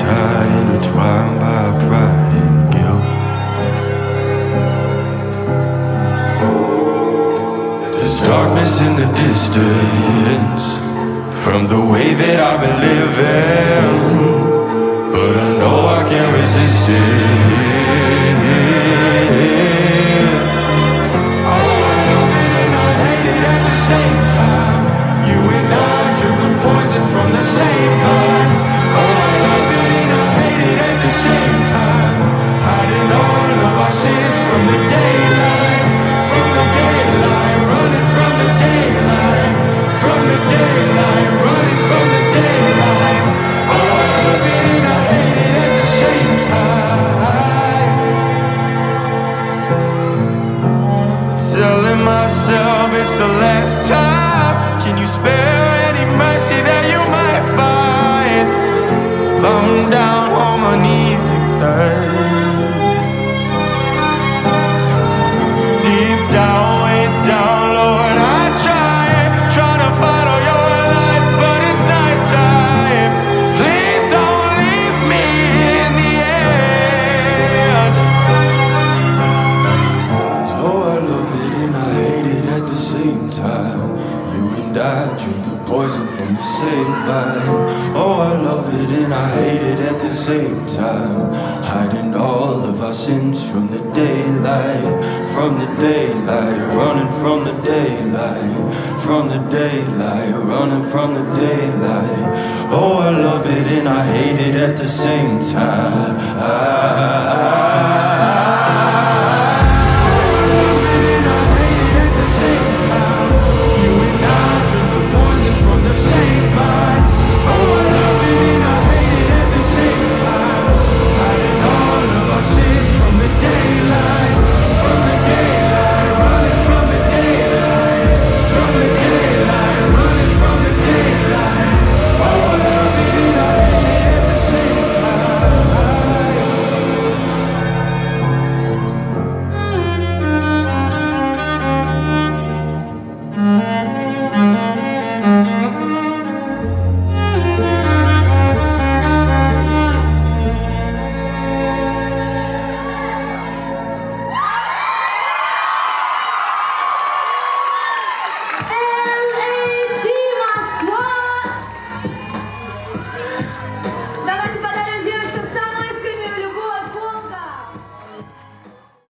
pride, intertwined by pride and guilt. There's darkness in the distance from the way that I've been living, but I know I can't resist it. Oh, I love it and I hate it at the same time. You and I drink the poison from the same vine. Oh, I love it and I hate it at the same time. Hiding all of our sins from the daylight, from the daylight, running from the daylight, from the daylight, running from the daylight. Oh, I love it and I hate it at the same time. Telling myself it's the last time. Can you spare any mercy that you might find? If I'm down on my knees again, deep down, way down, Lord, I trying to follow your light, but it's nighttime. Please don't leave me in the end. So I love it and I hate it at the same time. You and I drink the poison from the same vine. Oh, I love it and I hate it at the same time. Hiding all of our sins from the daylight, from the daylight, running from the daylight, from the daylight, running from the daylight. Oh, I love it and I hate it at the same time.